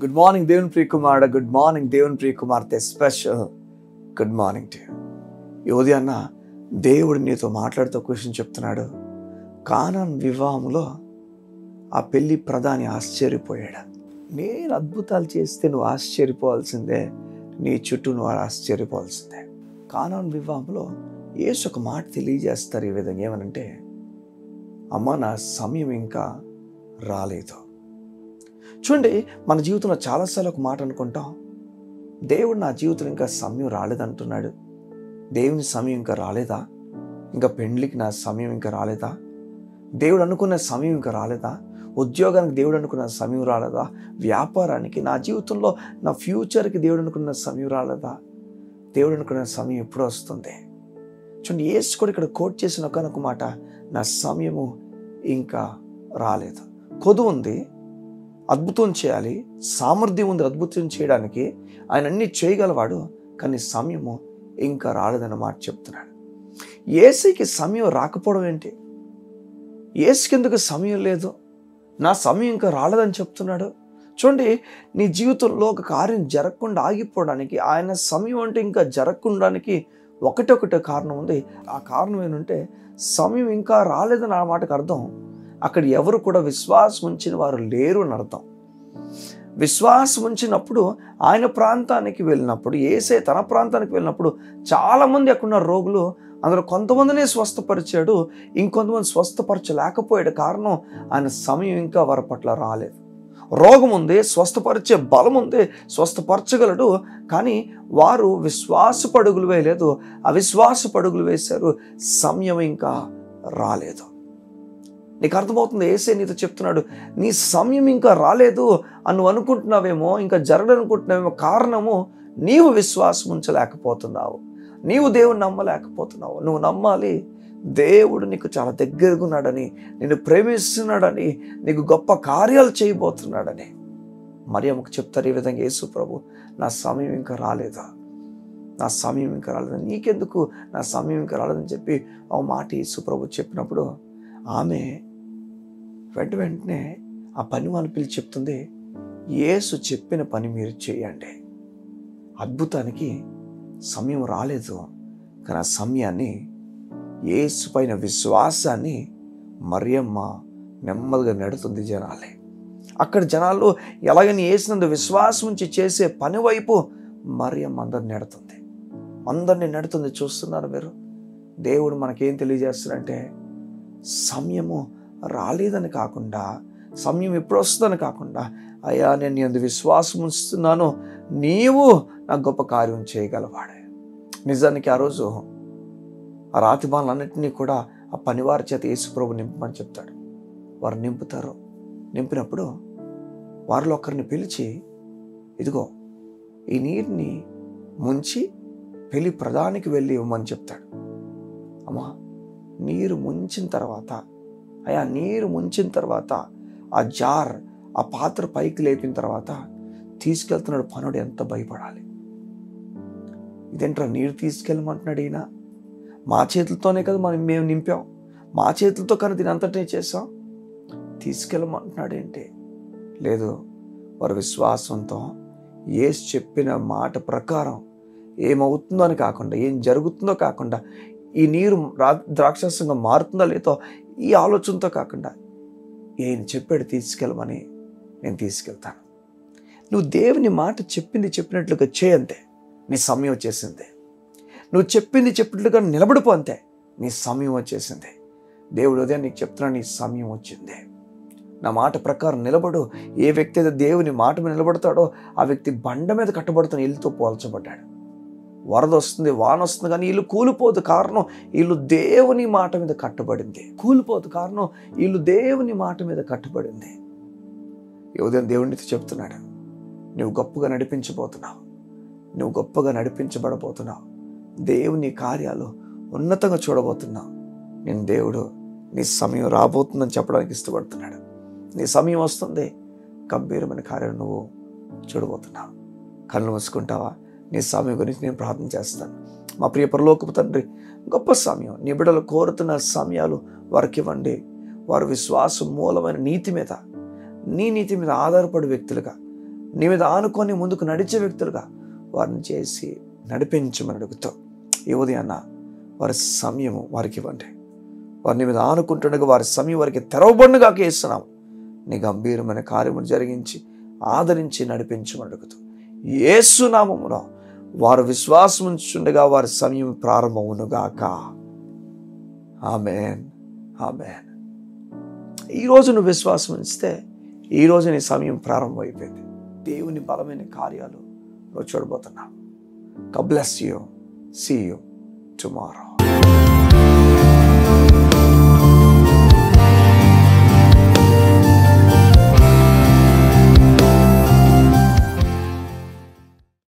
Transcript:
Good morning దేవుని ప్రియ కుమారుడు, good morning దేవుని ప్రియ కుమార్తె, special good morning to you. ఈ ఉదయాన్న దేవుడు నీతో మాట్లాడుతూ క్వశ్చన్ చెప్తున్నాడు. కానాన్ వివాహంలో ఆ పెళ్లి ప్రధాని ఆశ్చర్యపోయాడు. నేను అద్భుతాలు చేస్తే నువ్వు ఆశ్చర్యపోవాల్సిందే, నీ చుట్టూ నువ్వు ఆశ్చర్యపోవాల్సిందే. కానాన్ వివాహంలో యేసు ఒక మాట తెలియజేస్తారు ఈ విధంగా, ఏమనంటే, అమ్మ నా సమయం ఇంకా రాలేదు. చూడండి, మన జీవితంలో చాలాసార్లు ఒక మాట అనుకుంటాం, దేవుడు నా జీవితంలో ఇంకా సమయం రాలేదంటున్నాడు. దేవుని సమయం ఇంకా రాలేదా? ఇంకా పెండ్లికి నా సమయం ఇంకా రాలేదా? దేవుడు అనుకున్న సమయం ఇంకా రాలేదా? ఉద్యోగానికి దేవుడు అనుకున్న సమయం రాలేదా? వ్యాపారానికి, నా జీవితంలో నా ఫ్యూచర్కి దేవుడు అనుకున్న సమయం రాలేదా? దేవుడు అనుకున్న సమయం ఎప్పుడు వస్తుంది? చూడండి, యేసు కూడా ఇక్కడ కోట్ చేసిన ఒకనొక మాట, నా సమయము ఇంకా రాలేదు. కొదువు ఉంది, అద్భుతం చేయాలి, సామర్థ్యం ఉంది అద్భుతం చేయడానికి, ఆయన అన్నీ చేయగలవాడు, కానీ సమయము ఇంకా రాలేదన్న మాట చెప్తున్నాడు. యేసుకి సమయం రాకపోవడం ఏంటి? యేసుకి ఎందుకు సమయం లేదు? నా సమయం ఇంకా రాలేదని చెప్తున్నాడు. చూడండి, నీ జీవితంలో ఒక కార్యం జరగకుండా ఆగిపోవడానికి, ఆయన సమయం అంటే ఇంకా జరగకుండానికి ఒకటే కారణం ఉంది. ఆ కారణం ఏంటంటే, సమయం ఇంకా రాలేదని ఆ మాటకు అర్థం అక్కడ ఎవరు కూడా విశ్వాసం ఉంచిన వారు లేరు అని అర్థం. విశ్వాసం ఉంచినప్పుడు ఆయన ప్రాంతానికి వెళ్ళినప్పుడు, యేసే తన ప్రాంతానికి వెళ్ళినప్పుడు చాలామంది అక్కడున్న రోగులు, అందులో కొంతమందినే స్వస్థపరిచాడు, ఇంకొంతమంది స్వస్థపరచలేకపోయాడు. కారణం ఆయన సమయం ఇంకా వారి పట్ల రాలేదు. రోగం ఉంది, స్వస్థపరిచే బలం ఉంది, స్వస్థపరచగలడు, కానీ వారు విశ్వాసపు అడుగులు వేయలేదు, అవిశ్వాసపు అడుగులు వేశారు. సమయం ఇంకా రాలేదు. నీకు అర్థమవుతుంది, యేసే నీతో చెప్తున్నాడు, నీ సమయం ఇంకా రాలేదు అని నువ్వు అనుకుంటున్నావేమో, ఇంకా జరగదనుకుంటున్నావేమో. కారణము నీవు విశ్వాసం ఉంచలేకపోతున్నావు, నీవు దేవుని నమ్మలేకపోతున్నావు. నువ్వు నమ్మాలి, దేవుడు నీకు చాలా దగ్గరగా ఉన్నాడని, నిన్ను ప్రేమిస్తున్నాడని, నీకు గొప్ప కార్యాలు చేయబోతున్నాడని. మరియమ్మకు చెప్తారు ఈ విధంగా, యేసు ప్రభు, నా సమయం ఇంకా రాలేదా? నా సమయం ఇంకా రాలేదని. నీకెందుకు నా సమయం ఇంకా రాలేదని చెప్పి ఆ మాట యేసు ప్రభు చెప్పినప్పుడు, ఆమె వెంటనే ఆ పని వాళ్ళని పిలిచి చెప్తుంది, యేసు చెప్పిన పని మీరు చేయండి. అద్భుతానికి సమయం రాలేదు, కానీ ఆ సమయాన్ని, యేసు పైన విశ్వాసాన్ని మరియమ్మ నెమ్మదిగా నెడుతుంది జనాలే. అక్కడ జనాలు ఎలాగని యేసునందు విశ్వాసం ఉంచి చేసే పని వైపు మరియమ్మ అందరినీ నెడుతుంది. చూస్తున్నారు మీరు? దేవుడు మనకేం తెలియజేస్తున్నాడంటే, సమయము రాలేదని కాకుండా, సమయం ఎప్పుడు వస్తుందని కాకుండా, అయ్యా నేను నీ విశ్వాసం ఉంచుతున్నాను, నీవు నా గొప్ప కార్యం చేయగలవాడే. నిజానికి ఆ రోజు ఆ రాతి బాణలన్నింటినీ కూడా ఆ పనివారి చేత యేసు ప్రభు నింపమని చెప్తాడు. వారు నింపుతారు. నింపినప్పుడు వారిలో ఒకరిని పిలిచి, ఇదిగో ఈ నీటిని ముంచి పెళ్లి ప్రధానికి వెళ్ళి ఇవ్వమని చెప్తాడు. అమ్మా, నీరు ముంచిన తర్వాత ఆ జార్, ఆ పాత్ర పైకి లేపిన తర్వాత తీసుకెళ్తున్నాడు. పనుడు ఎంత భయపడాలి! ఇదేంట్రా నీరు తీసుకెళ్ళమంటున్నాడు ఈయన? మా చేతులతోనే కదా మేము నింపాం, మా చేతులతో కానీ దీని అంతటినీ చేసాం, తీసుకెళ్ళమంటున్నాడు ఏంటి? లేదు, వారి విశ్వాసంతో యేసు చెప్పిన మాట ప్రకారం ఏమవుతుందో అని కాకుండా, ఏం జరుగుతుందో కాకుండా, ఈ నీరు ద్రాక్షారసంగా మారుతుందో లేదో ఈ ఆలోచనతో కాకుండా, ఏం చెప్పాడు తీసుకెళ్ళమని, నేను తీసుకెళ్తాను. నువ్వు దేవుని మాట చెప్పినట్లుగా చేయంతే, నీ సమయం వచ్చేసింది. నువ్వు చెప్పినట్లుగా నిలబడిపో, అంతే, నీ సమయం వచ్చేసింది. దేవుడు ఉదయం నీకు చెప్తున్నాడు, నీ సమయం వచ్చింది. నా మాట ప్రకారం నిలబడు. ఏ వ్యక్తి అయితే దేవుని మాట మీద నిలబడతాడో ఆ వ్యక్తి బండ మీద కట్టబడుతున్న ఇల్లుతో పోల్చబడ్డాడు. వరద వస్తుంది, వాన వస్తుంది, కానీ ఇల్లు కూలిపోదు. కారణం ఇల్లు దేవుని మాట మీద కట్టబడింది. కూలిపోదు, కారణం ఇల్లు దేవుని మాట మీద కట్టబడింది. ఈ ఉదయం దేవునితో చెప్తున్నాడు, నువ్వు గొప్పగా నడిపించబోతున్నావు, నువ్వు గొప్పగా నడిపించబడబోతున్నావు, దేవుని కార్యాలు ఉన్నతంగా చూడబోతున్నావు. నేను దేవుడు నీ సమయం రాబోతుందని చెప్పడానికి ఇష్టపడుతున్నాడు. నీ సమయం వస్తుంది, గంభీరమైన కార్యాలు నువ్వు చూడబోతున్నావు. కళ్ళు మూసుకుంటావా? నీ సమయం గురించి నేను ప్రార్థన చేస్తాను. మా ప్రియ పరలోకపు తండ్రి, గొప్ప సమయం నీ బిడ్డలు కోరుతున్న సమయాలు వారికి ఇవ్వండి. వారి విశ్వాసం మూలమైన నీతి మీద, నీ నీతి మీద ఆధారపడే వ్యక్తులుగా నీ మీద ఆనుకొని ముందుకు నడిచే వ్యక్తులుగా వారిని చేసి నడిపించమని అడుగుతూ ఈ ఉదయాన్న వారి సమయము వారికి ఇవ్వండి. వారిని మీద ఆనుకుంటుండగా వారి సమయం వారికి తెరవబడినగా చేస్తున్నాము. నీ గంభీరమైన కార్యములు జరిగించి ఆదరించి నడిపించమని అడుగుతూ యేసు నామములో వారు విశ్వాసం ఉంచుండగా వారి సమయం ప్రారంభమునుగాక. ఆమేన్, ఆమేన్. ఈరోజు నువ్వు విశ్వాసం ఉంచితే ఈరోజు నీ సమయం ప్రారంభమైపోయింది. దేవుని బలమైన కార్యాలు నువ్వు చూడబోతున్నావు. God bless you. See you tomorrow.